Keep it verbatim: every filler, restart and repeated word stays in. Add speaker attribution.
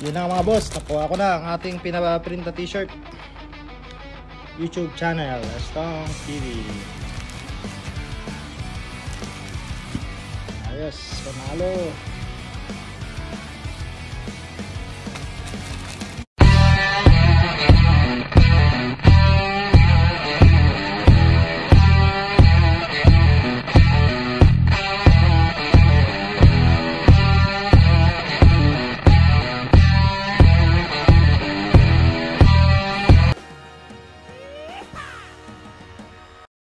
Speaker 1: Yun na mga boss, nakuha ko na ang ating pinaprint na t-shirt. YouTube channel, Stong T V. Ayos, panalo.